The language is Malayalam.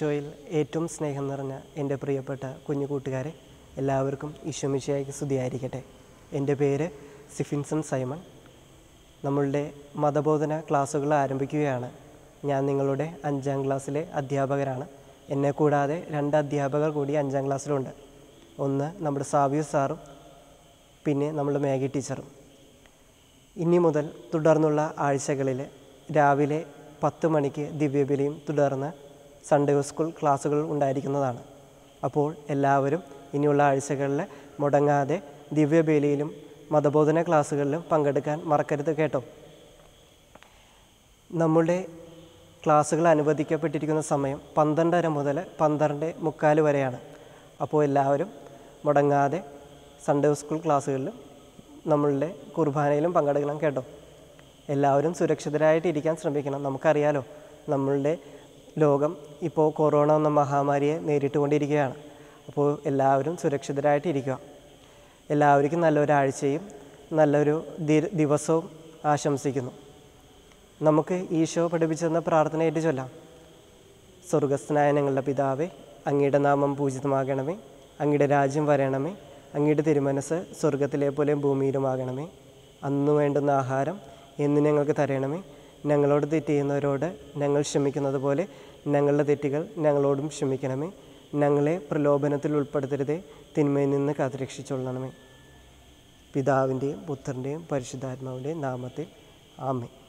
ഈശോയിൽ ഏറ്റവും സ്നേഹം നിറഞ്ഞ എൻ്റെ പ്രിയപ്പെട്ട കുഞ്ഞു കൂട്ടുകാരെ, എല്ലാവർക്കും ഈശോ മിശിഹായ്ക്ക് സ്തുതിയായിരിക്കട്ടെ. എൻ്റെ പേര് സിഫിൻസൺ സൈമൺ. നമ്മളുടെ മതബോധന ക്ലാസ്സുകൾ ആരംഭിക്കുകയാണ്. ഞാൻ നിങ്ങളുടെ 5ാം ക്ലാസ്സിലെ അധ്യാപകരാണ്. എന്നെ കൂടാതെ 2 അധ്യാപകർ കൂടി 5ാം ക്ലാസ്സിലുണ്ട്. ഒന്ന് നമ്മുടെ സാവിയോ സാറും പിന്നെ നമ്മുടെ മാഗി ടീച്ചറും. ഇനി മുതൽ തുടർന്നുള്ള ആഴ്ചകളിൽ രാവിലെ 10 മണിക്ക് ദിവ്യബലിയും തുടർന്ന് സൺഡേ സ്കൂൾ ക്ലാസ്സുകൾ ഉണ്ടായിരിക്കുന്നതാണ്. അപ്പോൾ എല്ലാവരും ഇനിയുള്ള ആഴ്ചകളിൽ മുടങ്ങാതെ ദിവ്യബലിയിലും മതബോധന ക്ലാസ്സുകളിലും പങ്കെടുക്കാൻ മറക്കരുത് കേട്ടോ. നമ്മുടെ ക്ലാസ്സുകൾ അനുവദിക്കപ്പെട്ടിരിക്കുന്ന സമയം 12:30 മുതൽ 12:45 വരെയാണ്. അപ്പോൾ എല്ലാവരും മുടങ്ങാതെ സൺഡേ സ്കൂൾ ക്ലാസ്സുകളിലും നമ്മളുടെ കുർബാനയിലും പങ്കെടുക്കണം കേട്ടോ. എല്ലാവരും സുരക്ഷിതരായിട്ടിരിക്കാൻ ശ്രമിക്കണം. നമുക്കറിയാലോ, നമ്മളുടെ ലോകം ഇപ്പോൾ കൊറോണ എന്ന മഹാമാരിയെ നേരിട്ടുകൊണ്ടിരിക്കുകയാണ്. അപ്പോൾ എല്ലാവരും സുരക്ഷിതരായിട്ടിരിക്കുക. എല്ലാവർക്കും നല്ലൊരാഴ്ചയും നല്ലൊരു ദിവസവും ആശംസിക്കുന്നു. നമുക്ക് ഈശോ പഠിപ്പിച്ചെന്ന പ്രാർത്ഥനയായിട്ട് ചൊല്ലാം. സ്വർഗസ്ഥനായ ഞങ്ങളുടെ പിതാവേ, അങ്ങയുടെ നാമം പൂജിതമാകണമേ, അങ്ങയുടെ രാജ്യം വരണമേ, അങ്ങയുടെ തിരുമനസ് സ്വർഗത്തിലെ പോലെ ഭൂമിയിലുമാകണമേ. അന്നു വേണ്ടുന്ന ആഹാരം എന്ന് ഞങ്ങൾക്ക് തരണമേ. ഞങ്ങളോട് തെറ്റ് ചെയ്യുന്നവരോട് ഞങ്ങൾ ക്ഷമിക്കുന്നത് പോലെ ഞങ്ങളുടെ തെറ്റുകൾ ഞങ്ങളോടും ക്ഷമിക്കണമേ. ഞങ്ങളെ പ്രലോഭനത്തിൽ ഉൾപ്പെടുത്തരുതേ, തിന്മയിൽ നിന്ന് കാത്തുരക്ഷിച്ചുകൊള്ളണമേ. പിതാവിൻ്റെയും പുത്രൻ്റെയും പരിശുദ്ധാത്മാവിൻ്റെയും നാമത്തിൽ ആമേൻ.